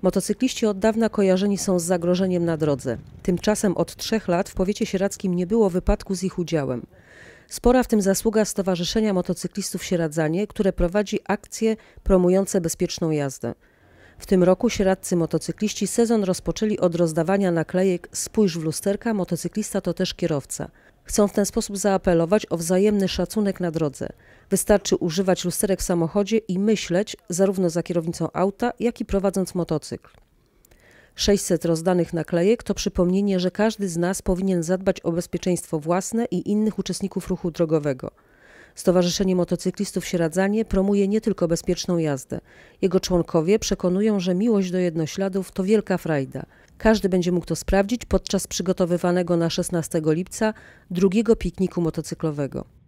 Motocykliści od dawna kojarzeni są z zagrożeniem na drodze. Tymczasem od 3 lat w powiecie sieradzkim nie było wypadku z ich udziałem. Spora w tym zasługa Stowarzyszenia Motocyklistów Sieradzanie, które prowadzi akcje promujące bezpieczną jazdę. W tym roku sieradzcy motocykliści sezon rozpoczęli od rozdawania naklejek „Spójrz w lusterka, motocyklista to też kierowca”. Chcą w ten sposób zaapelować o wzajemny szacunek na drodze. Wystarczy używać lusterek w samochodzie i myśleć zarówno za kierownicą auta, jak i prowadząc motocykl. 600 rozdanych naklejek to przypomnienie, że każdy z nas powinien zadbać o bezpieczeństwo własne i innych uczestników ruchu drogowego. Stowarzyszenie Motocyklistów Sieradzanie promuje nie tylko bezpieczną jazdę. Jego członkowie przekonują, że miłość do jednośladów to wielka frajda. Każdy będzie mógł to sprawdzić podczas przygotowywanego na 16 lipca drugiego pikniku motocyklowego.